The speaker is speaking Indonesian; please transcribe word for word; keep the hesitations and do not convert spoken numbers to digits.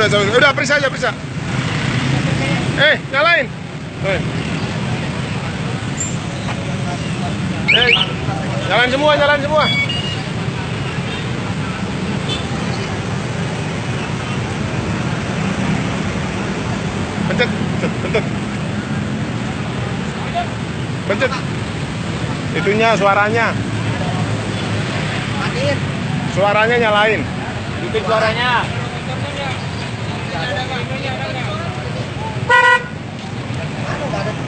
udah, udah, periksa aja, periksa. Eh, nyalain. Eh. Eh, nyalain semua, nyalain semua. Pencet, pencet, pencet. Pencet. Itunya suaranya. Matiin. Suaranya nyalain. Bikin suaranya. Anu,